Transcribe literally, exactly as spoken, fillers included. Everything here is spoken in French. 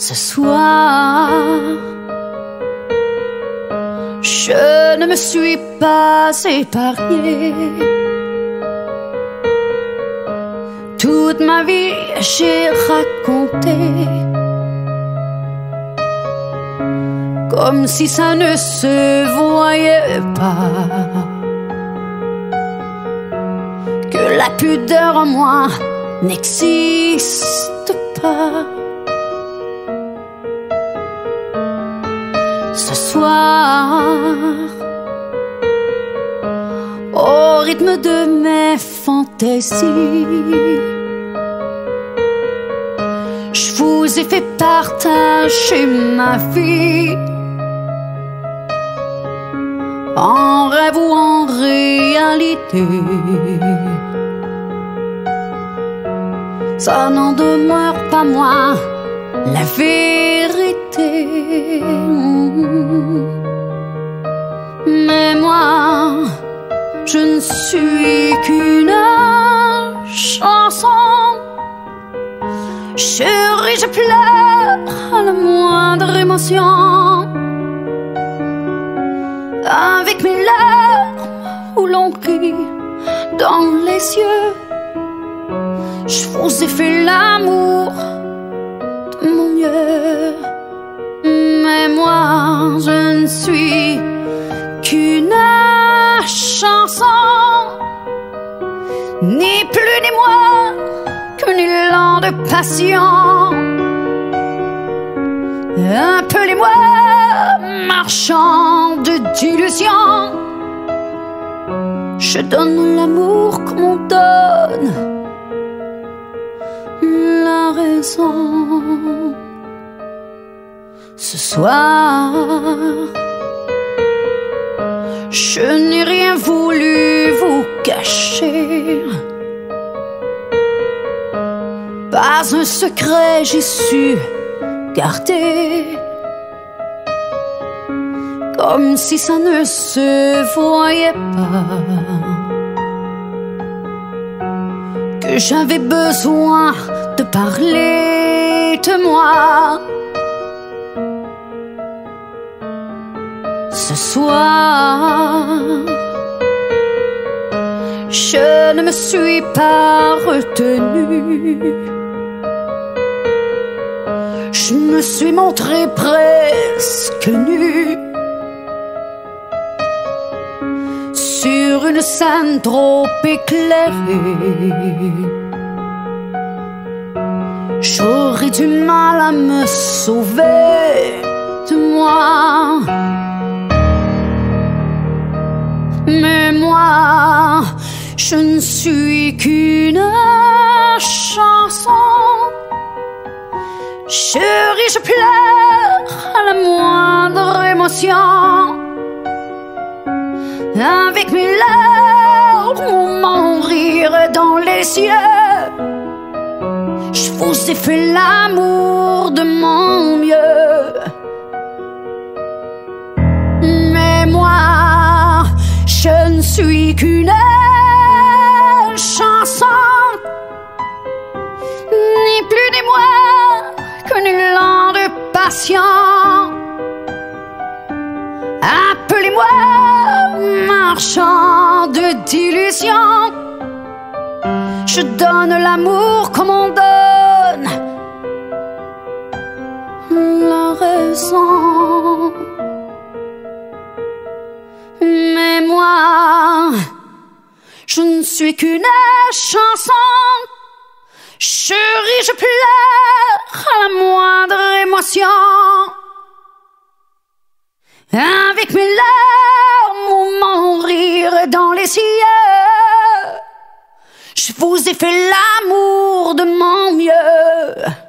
Ce soir, je ne me suis pas épargnée. Toute ma vie, j'ai raconté, comme si ça ne se voyait pas, que la pudeur en moi n'existe pas. Ce soir, au rythme de mes fantaisies, je vous ai fait partager ma vie, en rêve ou en réalité. Ça n'en demeure pas moins la vérité. Mais moi, je ne suis qu'une chanson. Chérie, je pleure à la moindre émotion, avec mes larmes où l'on rit dans les yeux. Je vous ai fait l'amour de mon mieux. Mais moi, je ne suis qu'une chanson, ni plus ni moins qu'un élan de passion. Appelez-moi marchand de d'illusions. Je donne l'amour comme on donne la raison. Ce soir, je n'ai rien voulu vous cacher. Pas un secret j'ai su garder, comme si ça ne se voyait pas, que j'avais besoin de parler de moi. Ce soir, je ne me suis pas retenue. Je me suis montrée presque nue sur une scène trop éclairée. J'aurais du mal à me sauver de moi. Mais moi, je ne suis qu'une chanson. Chérie, je pleure à la moindre émotion, avec mes larmes ou mon rire dans les yeux. Je vous ai fait l'amour de mon mieux. Mais moi, je ne suis qu'une chanson, ni plus ni moins qu'un élan de passion. Appelez-moi marchand de d'illusions. Je donne l'amour comme on donne la raison. Mais moi, je ne suis qu'une chanson. Chérie, je pleure à la moindre émotion, avec mes larmes ou mon rire dans les yeux. Je vous ai fait l'amour de mon mieux.